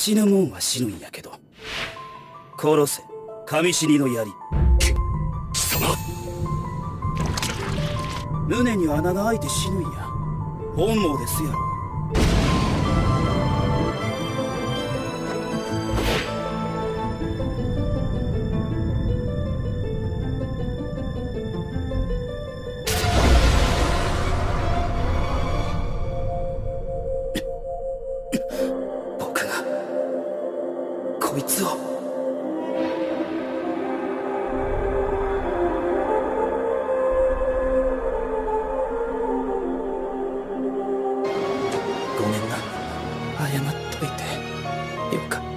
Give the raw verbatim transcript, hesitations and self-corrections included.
死ぬもんは死ぬんやけど、殺せ神死にの槍。 貴様、 胸に穴が開いて死ぬんや。本望ですやろ。僕がこいつを。ごめんな、謝っといてよかった。